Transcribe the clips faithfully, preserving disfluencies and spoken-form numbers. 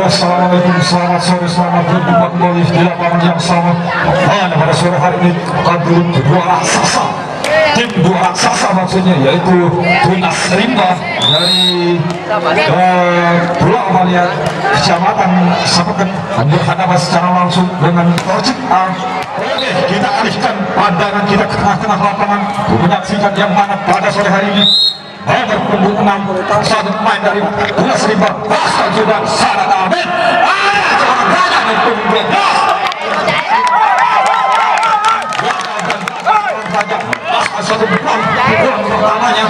Assalamualaikum, selamat sore, selamat berjumpa kembali di lapangan yang sama. Mana pada sore hari ini akan dua raksasa, tim dua raksasa maksudnya, yaitu Tunas Rimba dari uh, Pulau Maliat, Kecamatan Sapeken, berhadapan secara langsung dengan Torcik A. Oke, kita alihkan pandangan kita ke tengah-tengah lapangan, menyaksikan yang mana pada sore hari ini nomor punggung enam satu pemain dari Tunas Rimba bahkan sudah Sadat Amin. Ada seorang raja nomor punggung dua belas bahkan satu pukulan pertamanya,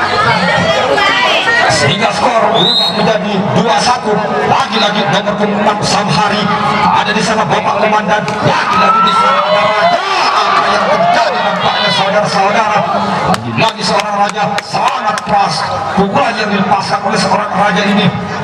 sehingga skor berubah menjadi dua satu. Lagi-lagi nomor punggung enam Samhari ada di sana, Bapak Komandan, lagi-lagi di sana ada raja. Apa yang terjadi nampaknya saudara-saudara, lagi-lagi seorang raja sangat keras pukulan yang dilepaskan oleh seorang raja ini.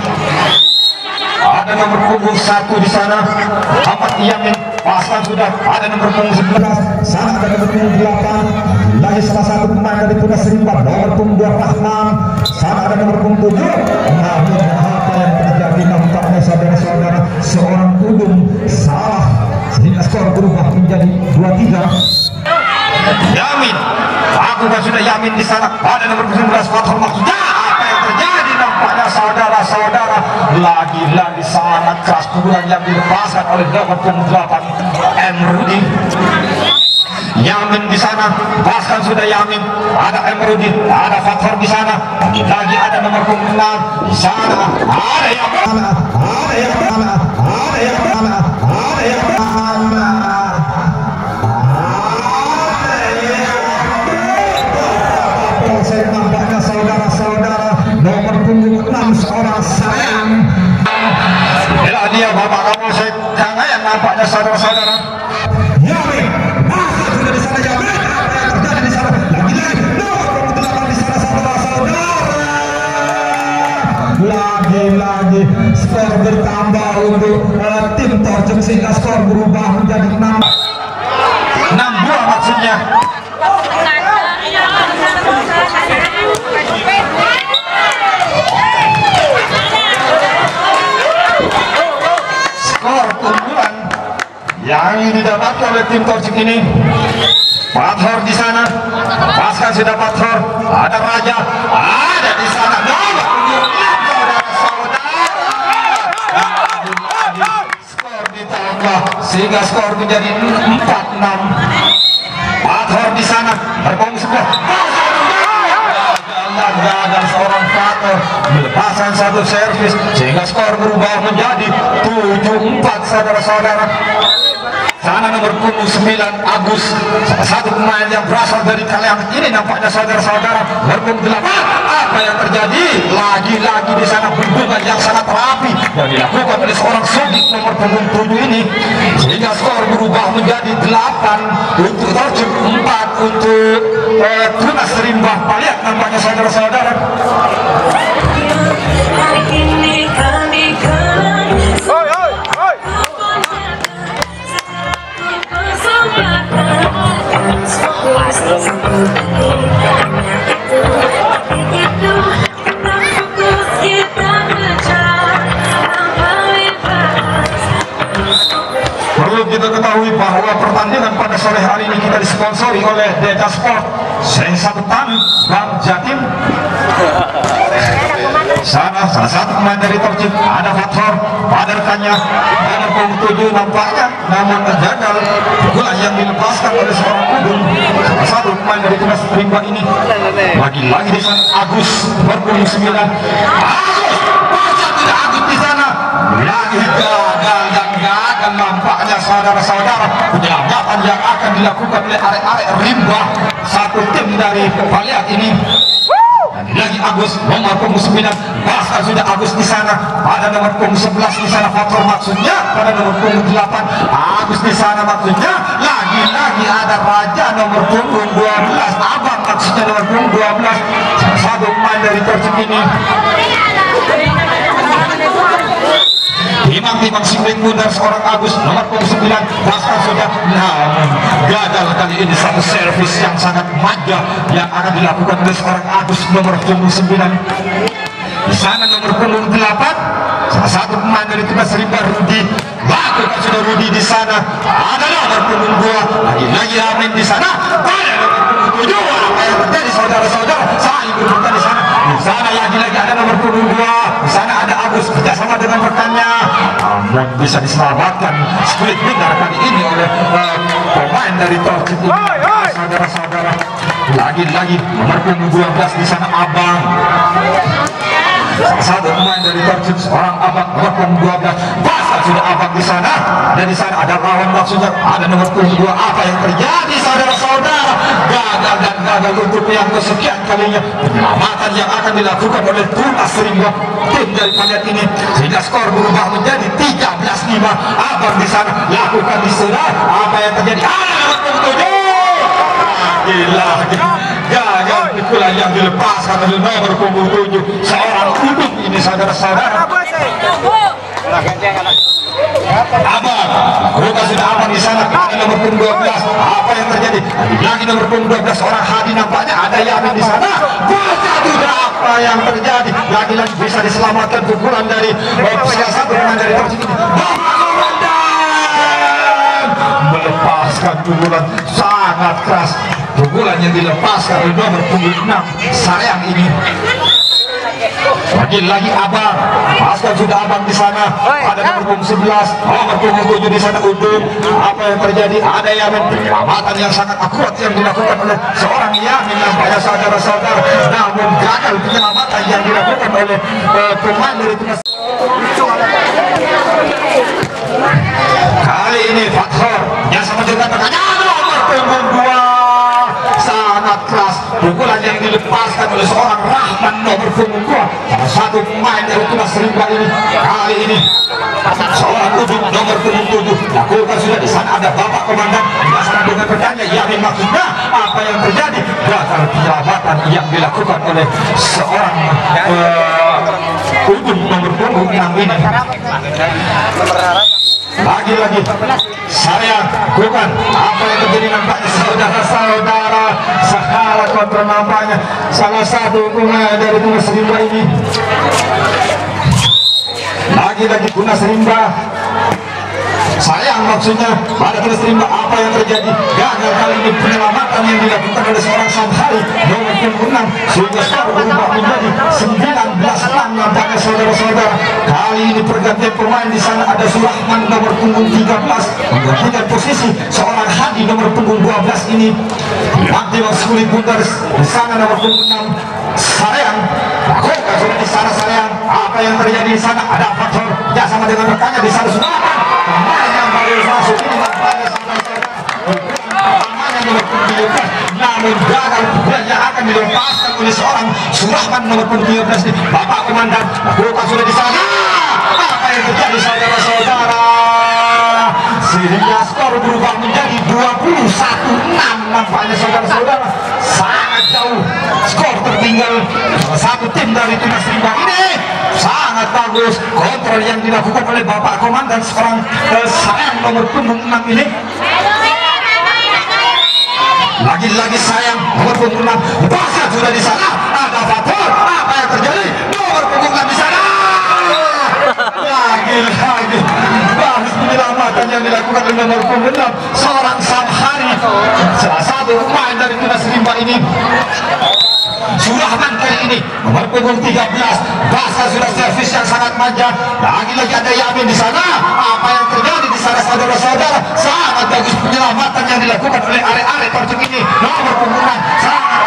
Ada nomor punggung satu di sana Ahmad Yamin, pasang sudah ada nomor punggung sebelas, sana ada nomor punggung delapan, lagi salah satu pemain dari Tunas Rimba nomor punggung dua Rahman, sana ada nomor punggung tujuh. Namun apa yang terjadi nampaknya saudara-saudara, seorang udung salah sehingga skor berubah menjadi dua tiga. Yamin, aku kan sudah Yamin di sana, ada nomor sembilan belas Fathul Maksudnya. Apa yang terjadi nampaknya saudara-saudara, lagi-lagi sangat keras pukulan yang dilepaskan oleh nomor punggung delapan M Rudi. Yamin di sana, bahkan sudah Yamin, ada M Rudi, ada Fathul di sana, lagi ada nomor punggung enam di sana, ada yang mana, ada yang mana, ada yang mana, ada yang mana. Nampaknya saudara-saudara, nomor punggung enam seorang sayang. Inilah dia Bapak Kapolsek yang nampaknya saudara-saudara. Yamin, masa sudah di sana Yamin, apa yang terjadi di sana? Lagi-lagi nomor punggung delapan di sana saudara-saudara. Lagi-lagi skor bertambah untuk uh, tim Torcik sehingga skor berubah menjadi enam dua maksudnya. Skor keunggulan yang didapatkan oleh tim Torcik ini, Pathor di sana, paskan sudah Pathor, ada Raja, ada di sana nomor saudara-saudara. Skor ditambah sehingga skor menjadi empat enam. Pathor di sana berpunggung sebelah. Dan seorang Pathor melepaskan satu servis sehingga skor berubah menjadi tujuh empat saudara-saudara. Sana nomor punggung sembilan Agus, salah satu pemain yang berasal dari Kalianget ini nampaknya saudara-saudara. Nomor delapan, apa yang terjadi? Lagi-lagi di sana hubungan yang sangat rapi yang dilakukan oleh seorang Sodik nomor punggung tujuh ini sehingga skor berubah menjadi delapan untuk Torcik, empat untuk eh, Tunas Rimba. Lihat nampaknya saudara-saudara. Perlu kita ketahui bahwa pertandingan pada sore hari ini kita disponsori oleh Deta Sport, Sensatan, Bank Jatim. Sana salah satu pemain dari Torcik, ada Fathor, pada rekannya nomor punggung tujuh nampaknya, namun gagal pukulan yang dilepaskan oleh seorang udung, salah satu pemain dari Tunas Rimba ini. Lagi-lagi di sana Agus berpunggung sembilan. Agus, masa tidak Agus di sana? Lagi gagal dan gagal nampaknya saudara-saudara. Penyelamatan yang akan dilakukan oleh arek-arek Rimba, satu tim dari Paliat ini. Lagi Agus nomor punggung sembilan, bahkan sudah Agus di sana, ada nomor punggung sebelas di sana Fathor maksudnya, pada nomor punggung delapan Agus di sana maksudnya. Lagi-lagi ada Raja nomor punggung dua belas, Abang maksudnya nomor punggung dua belas, salah satu pemain dari Torcik ini. Timang-timang singlet bundar seorang Agus nomor punggung sembilan, bahkan sudah, namun gagal kali ini satu servis yang sangat manja yang akan dilakukan oleh seorang Agus nomor punggung sembilan. di sana nomor punggung delapan salah satu pemain dari timnas Rimba Rudi. Lakukan sudah Rudi di sana, ada nomor punggung dua lagi-lagi Amin di sana, ada nomor punggung tujuh. Apa yang terjadi saudara-saudara? Saling berputar di sana. Di sana lagi-lagi ada nomor punggung dua. Di sana ada Agus kerjasama dengan rekannya. Namun bisa diselamatkan split winner kali ini oleh uh, pemain dari Torcik ini. Saudara-saudara, lagi-lagi nomor punggung dua belas di sana Abang. Salah satu pemain dari Torcik, seorang Abang nomor punggung dua belas. Bahkan sudah Abang di sana, dan di sana ada lawan maksudnya ada nomor punggung dua. Apa yang terjadi saudara-saudara? Gagal dan gagal untuk yang kesekian kalinya. Penyelamatan yang akan dilakukan oleh Tunas Rimba tim dari kalian ini, sehingga skor berubah menjadi tiga belas lima. Abang di sana lakukan di sana. Apa yang terjadi? Ada nomor punggung tujuh. Gila, gagal pikulan yang dilepaskan oleh nomor punggung tujuh, seorang uduk ini saudara-saudara. Abang, lakukan sudah Abang di sana. Ini nomor punggung dua belas. Apa yang terjadi? Lagi nomor punggung dua belas seorang Hadi nampaknya ada Yamin di sana. Sudah apa yang terjadi? Lagi-lagi bisa diselamatkan pukulan dari salah satu pemain dari Torcik ini. Melepaskan pukulan sangat keras. Pukulan yang dilepaskan oleh nomor punggung enam sayang ini. Lagi-lagi Abang, paskan sudah Abang di sana. Ada nomor punggung sebelas, nomor punggung tujuh di sana Udung. Apa yang terjadi? Ada Yamin. Penyelamatan yang sangat akurat yang dilakukan oleh seorang Yamin nampaknya saudara-saudara. Namun gagal penyelamatan yang dilakukan oleh uh, pemain dari timnas. Kali ini Fathor yang sama juga pertanyaan nomor punggung dua. Sangat keras pukulan yang dilepaskan oleh seorang Rahman nomor punggung dua, salah satu pemain dari timnas Rimba ini. Kali ini seorang Udung nomor punggung tujuh lakukan sudah di sana ada Bapak Komandan berdasarkan dengan pertanyaan Yamin maksudnya. Apa yang terjadi? Gagal penyelamatan yang dilakukan oleh seorang uh, Udung nomor punggung enam ini. Lagi-lagi saya bukan apa yang terjadi nampaknya saudara-saudara, salah kontrol nampaknya salah satu pemain dari timnas Rimba ini. Lagi-lagi timnas Rimba sayang maksudnya pada timnas Rimba. Apa yang terjadi? Gagal kali ini penyelamatan yang dilakukan oleh seorang Samhari nomor punggung enam, sehingga skor berubah menjadi sembilan belas enam nampaknya saudara-saudara. Kali ini pergantian pemain di sana ada Surahman nomor punggung tiga belas menggantikan posisi seorang Hadi nomor punggung dua belas ini. Nanti sulit bundar di sana nomor punggung enam sayang. Lakukan sudah di sana sayang. Apa yang terjadi di sana? Ada faktor ya sama dengan rekannya di sana sudah pemain yang baru masuk ini nampaknya saudara-saudara. Namun gagal yang akan dilepaskan oleh seorang Surahman nomor punggung tiga belas ini. Bapak Komandan lakukan sudah di sana. Apa yang terjadi saudara-saudara? Sehingga skor berubah menjadi dua puluh satu enam nampaknya saudara-saudara. Sangat jauh skor tertinggal salah satu tim dari timnas Rimba ini. Sangat bagus kontrol yang dilakukan oleh Bapak Komandan seorang eh, sayang nomor punggung enam ini. Lagi-lagi sayang nomor punggung enam bahkan sudah di sana ada Fathor. Apa yang terjadi? Nomor punggung enam di sana. Lagi-lagi bahas penyelamatan yang dilakukan oleh nomor punggung enam seorang Samhari, salah satu pemain dari timnas Rimba ini. Surahman kali ini nomor punggung tiga belas bahkan sudah servis yang sangat manja. Lagi-lagi ada Yamin di sana. Apa yang terjadi di sana saudara-saudara? Sangat bagus penyelamatan yang dilakukan oleh are-are Torcik ini. Nomor punggung enam sangat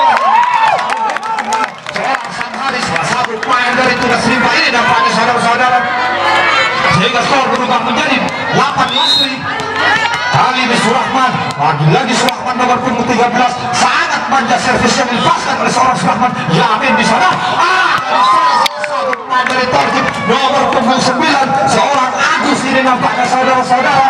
seorang Samhari, salah satu pemain dari timnas Rimba ini nampaknya saudara-saudara. Sehingga skor berubah menjadi delapan belas. Kali ini Surahman, lagi-lagi Surahman nomor punggung tiga belas sangat manja servis yang dilepaskan oleh seorang Surahman. Yamin di sana. Ah, dari satu pemain dari Torcik nomor punggung sembilan seorang Agus ini nampaknya saudara-saudara.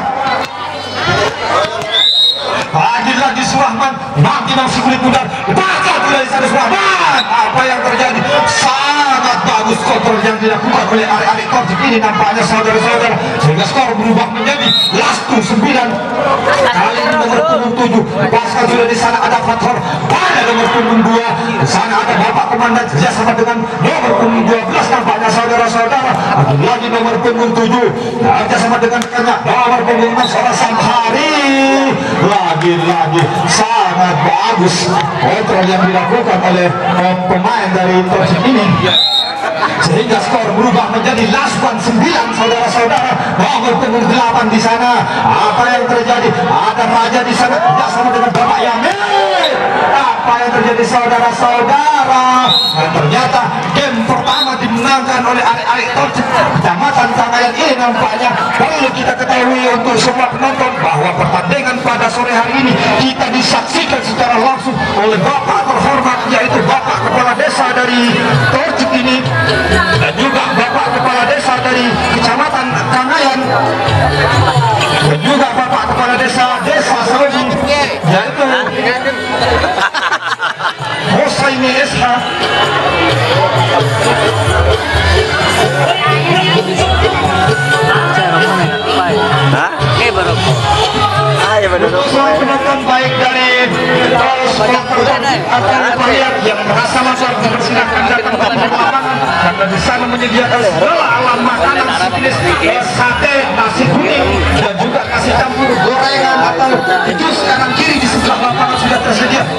Lagi-lagi Surahman nanti masih kulit muda bakal tidak di sana Surahman. Apa yang terjadi? Sangat bagus kontrol yang dilakukan oleh are-are Torcik ini nampaknya saudara-saudara, sehingga skor berubah menjadi last to sembilan. Kali ini nomor punggung tujuh bahkan sudah di sana ada Fathor, ada nomor punggung dua di sana ada Bapak Komandan kerjasama dengan nomor punggung dua nomor punggung tujuh kerjasama dengan rekannya nomor punggung enam seorang Samhari. Lagi-lagi sangat bagus kontrol yang dilakukan oleh eh, pemain dari Persib ini, sehingga skor berubah menjadi laspan sembilan saudara-saudara. Nomor punggung delapan di sana, apa yang terjadi? Ada Raja di sana kerjasama dengan Bapak Yamin. Apa yang terjadi saudara-saudara? Nah, ternyata game pertama dimenangkan oleh adik-adik Persib Kecamatan Kangayan ini. Nampaknya perlu kita ketahui untuk semua penonton bahwa pertandingan pada sore hari ini kita disaksikan secara langsung oleh Bapak terhormat, yaitu Bapak Kepala Desa dari Persib ini dan juga Bapak Kepala Desa dari Kecamatan Kangayan dan juga Bapak Kepala Desa Desa Saudi, yaitu Husaini Esha. Penonton baik dari akan melihat yang merasa masuk dipersilakan datang ke lapangan karena di sana menyediakan segala alam makanan sejenis sate, nasi kuning dan juga nasi campur gorengan atau jus kanan kiri di sebelah lapangan sudah tersedia.